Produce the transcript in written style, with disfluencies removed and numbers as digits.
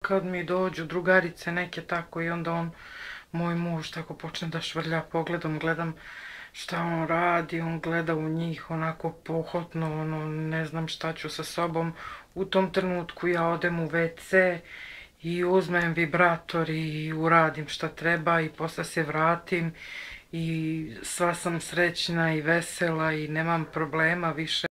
Kad mi dođu drugarice neke tako i onda moj muž tako počne da švrlja pogledom, gledam šta on radi, on gleda u njih onako pohotno, ne znam šta ću sa sobom. U tom trenutku ja odem u WC i uzmem vibrator i uradim šta treba i posle se vratim i sva sam srećna i vesela i nemam problema više.